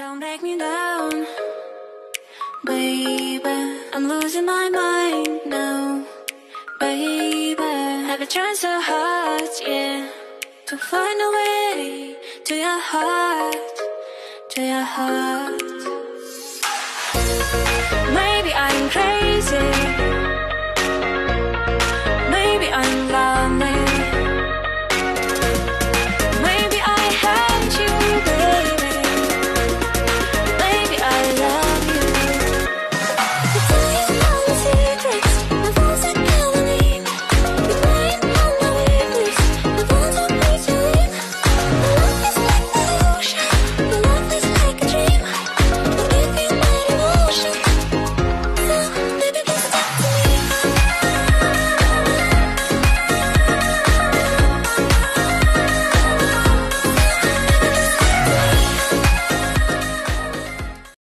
Don't break me down, baby. I'm losing my mind now, baby. I've been trying so hard, yeah, to find a way to your heart, to your heart. Maybe I'm crazy,